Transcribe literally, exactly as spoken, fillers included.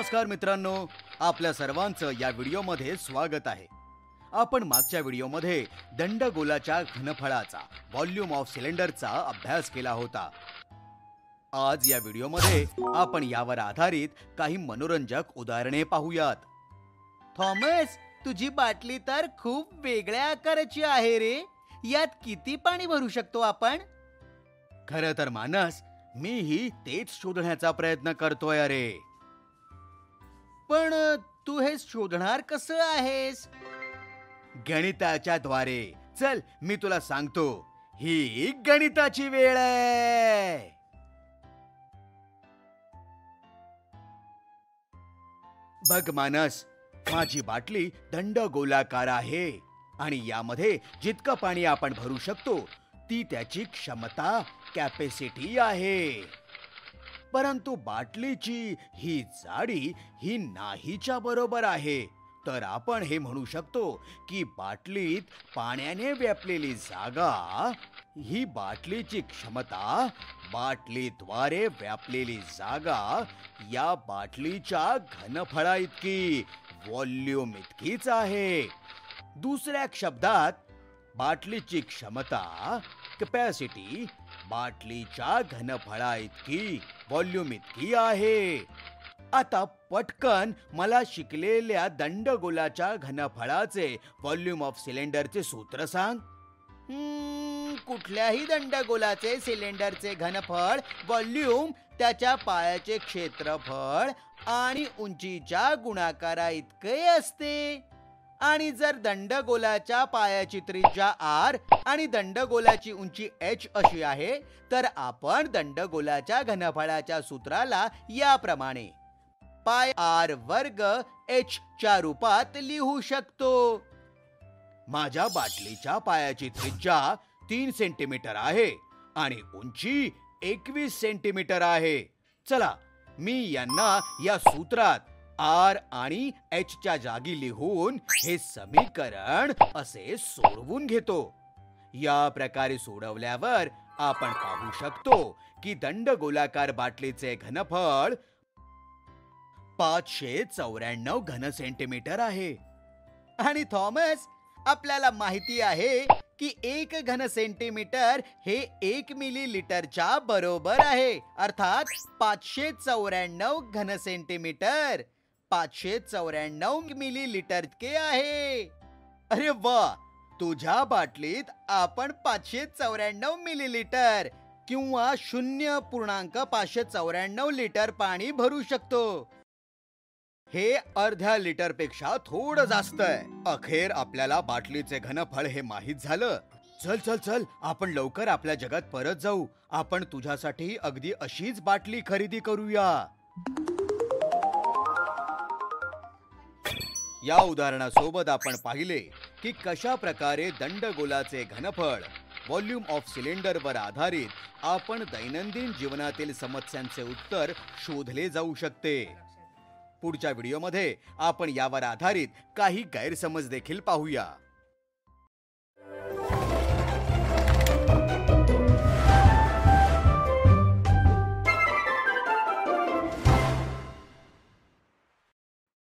नमस्कार मित्रांनो, आपल्या सर्वांचं या व्हिडिओमध्ये स्वागत आहे। आपण मागच्या व्हिडिओमध्ये दंडगोलाच्या घनफळाचा व्हॉल्यूम ऑफ सिलेंडरचा अभ्यास केला होता। आज या व्हिडिओमध्ये आपण यावर आधारित काही मनोरंजक उदाहरणे पाहूयात। थॉमस, तुझी बाटली तर खूप वेगळ्या आकाराची आहे रे। यात किती पाणी भरू शकतो आपण? खरं तर मानस, मीही तेच शोधण्याचा प्रयत्न करतोय अरे। पण तू हे शोधणार कसं आहेस? गणिताच्या द्वारे। चल मी तुला सांगतो, ही गणिताची वेळ आहे। बघ मानस, माझी बाटली दंडगोलाकार आहे आणि यामध्ये जितकं पाणी आपण भरू शकतो ती त्याची क्षमता, कॅपॅसिटी आहे। परंतु बाटलीची ही जाडी ही नाहीच्या बरोबर आहे। तर आपण हे म्हणू शकतो की बाटलीत पाण्याने व्यापलेली जागा ही बाटलीची क्षमता, बाटलीद्वारे व्यापलेली जागा या बाटलीच्या घनफळा इतकी, व्हॉल्यूम इतकीच आहे। दुसऱ्या शब्दात, बाटलीची क्षमता, कॅपॅसिटी बाटलीच्या घनफळा इतकी, व्हॉल्यूम इतकी आहे। आता पटकन मला शिकलेल्या दंडगोलाच्या घनफळाचे व्हॉल्यूम ऑफ सिलेंडरचे सूत्र सांग। हम्म, कुठल्याही दंडगोलाचे सिलेंडरचे घनफळ व्हॉल्यूम त्याच्या पायाचे क्षेत्रफळ आणि उंचीच्या गुणाकारा इतके असते। आणि जर दंडगोलाच्या पायाची त्रिज्या आर आणि दंडगोलाची उंची एच अशी आहे, तर आपण दंडगोलाच्या घनफळाच्या सूत्राला याप्रमाणे पाय आर वर्ग एच च्या रूपात लिहू शकतो। माझ्या बाटलीच्या पायाची त्रिज्या तीन सेंटीमीटर आहे आणि उंची एकवीस सेंटीमीटर आहे। चला, मी यांना या सूत्रात आर आणि एच च्या जागी लिहून हे समीकरण असे सोडवून घेतो। या प्रकारे सोडवल्यावर आपण पाहू शकतो की दंडगोलाकार बाटलीचे घनफळ पाचशे चौऱ्याण्णव घन सेंटीमीटर आहे। आणि थॉमस, आपल्याला माहिती आहे की एक घन सेंटीमीटर हे एक मिलीलीटरच्या बरोबर आहे। अर्थात पाचशे चौऱ्याण्णव घन सेंटीमीटर पाचशे चौऱ्याण्णव मिलीलीटर के आहे। अरे वा, तुझ्या बाटलीत आपण पाचशे चौऱ्याण्णव मिलीलीटर किंवा शून्य पूर्णांक पाचशे चौऱ्याण्णव लिटर पाणी भरू शकतो। हे अर्ध्या लिटर पेक्षा थोडं जास्त आहे। अखेर आपल्याला बाटलीचे घनफळ हे माहित झालं। चल चल चल आपण लवकर आपल्या जगात परत जाऊ। आपण तुझ्यासाठी अगदी अशीच बाटली खरेदी करूया। या उदाहरणासोबत आपण पाहिले की कशा प्रकारे दंडगोलाचे घनफळ, व्हॉल्यूम ऑफ सिलेंडरवर आधारित आपण दैनंदिन जीवनातील समस्यांचे उत्तर शोधले जाऊ शकते। पुढच्या व्हिडिओमध्ये आपण यावर आधारित काही गैरसमज देखील पाहूया।